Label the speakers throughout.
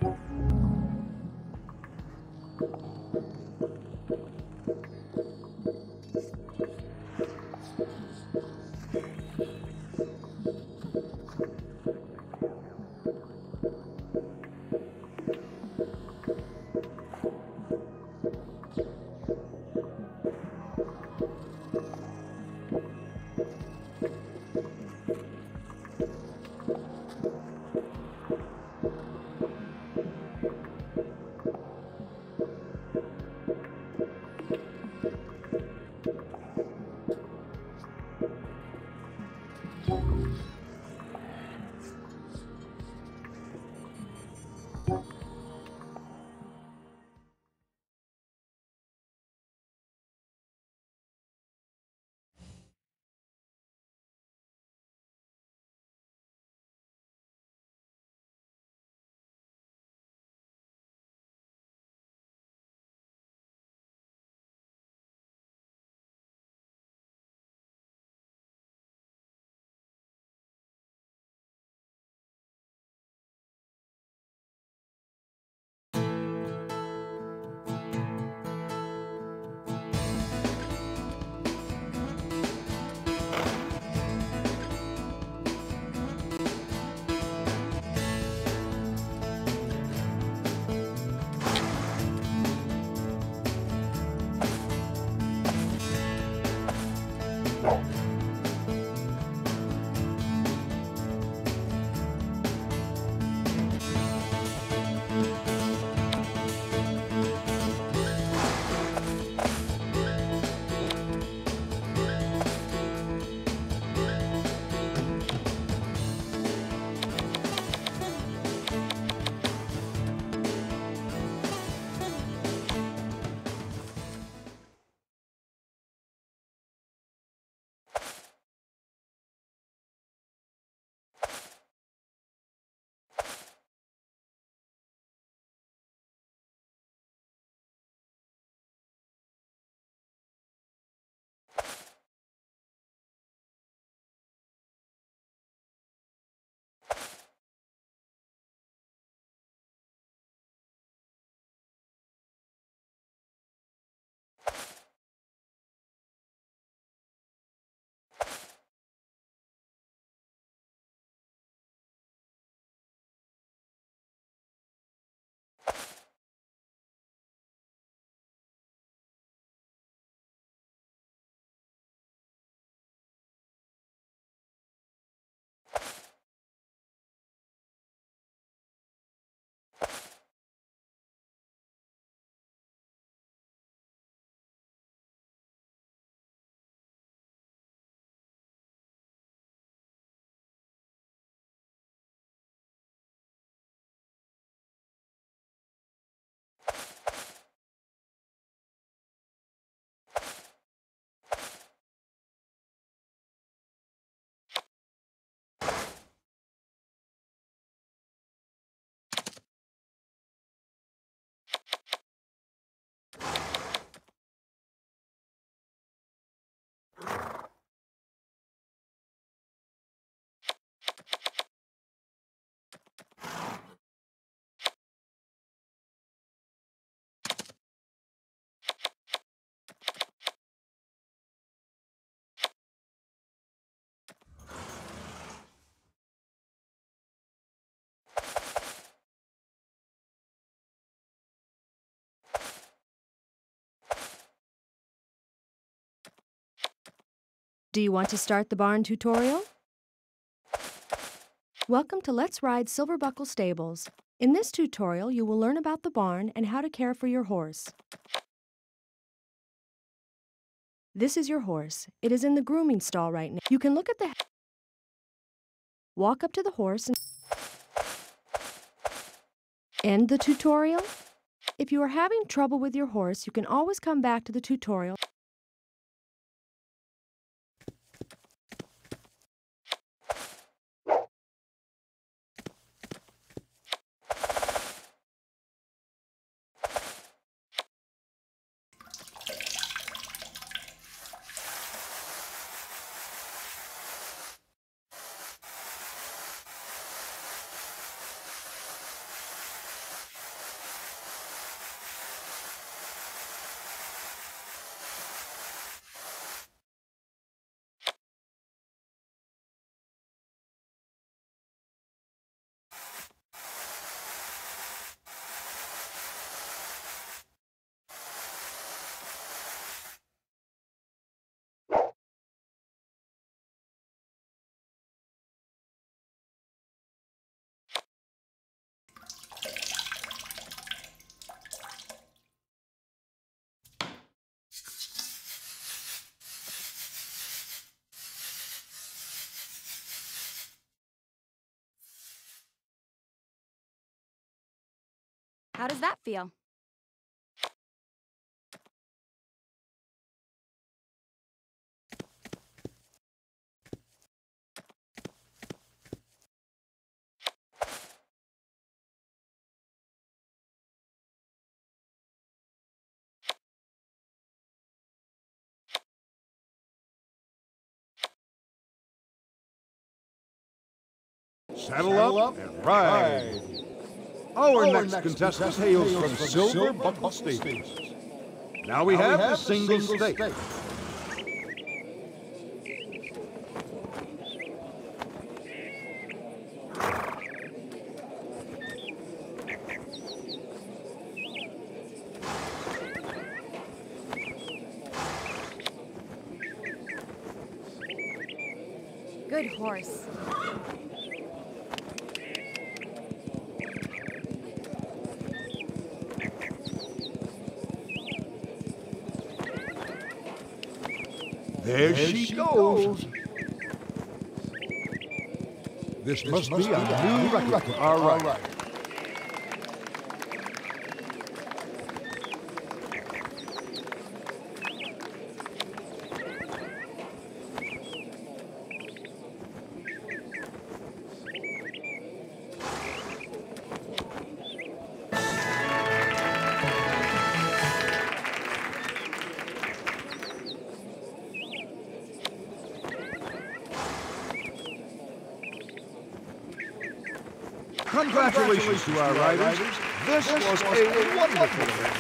Speaker 1: Do you want to start the barn tutorial? Welcome to Let's Ride Silverbuckle Stables. In this tutorial, you will learn about the barn and how to care for your horse. This is your horse. It is in the grooming stall right now. You can look at the... Walk up to the horse and end the tutorial. If you are having trouble with your horse, you can always come back to the tutorial.
Speaker 2: How does that feel?
Speaker 3: Saddle up and ride. Our next contestant hails from Silver Buckle Stations. Now we have the single stake.
Speaker 2: Good horse.
Speaker 3: There she goes. This must be a new record. All right. Congratulations to our riders. This was a wonderful event.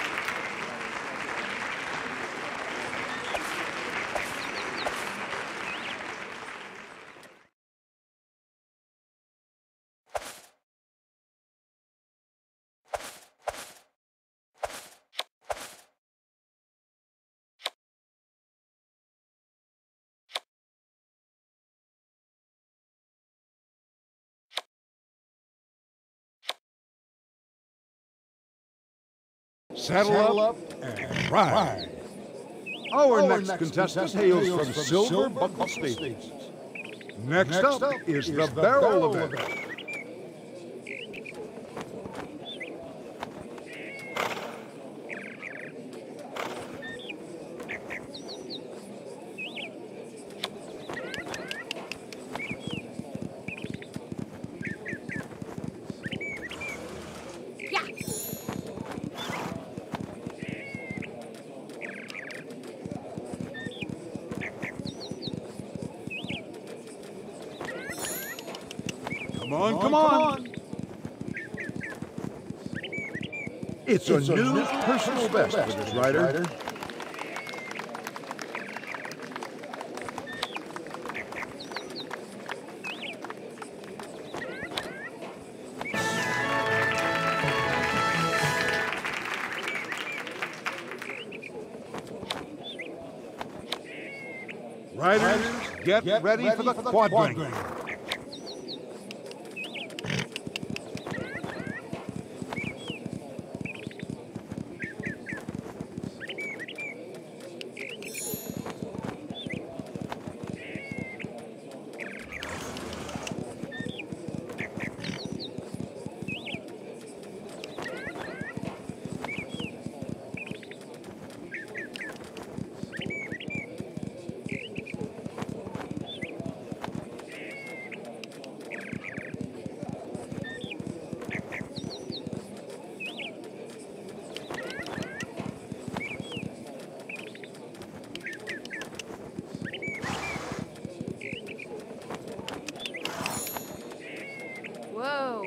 Speaker 3: Saddle up and ride. Our next contestant hails from Silver Buckle Stations. Next up is the barrel event. Come on. It's a new personal best for this rider. Riders, get ready for the quadrangle.
Speaker 2: Whoa.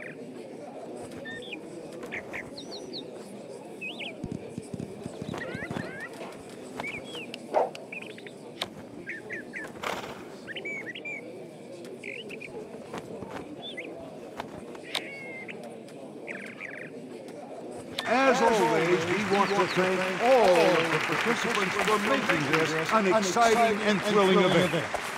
Speaker 3: As always, we want to thank all of the participants for making this an exciting and thrilling event.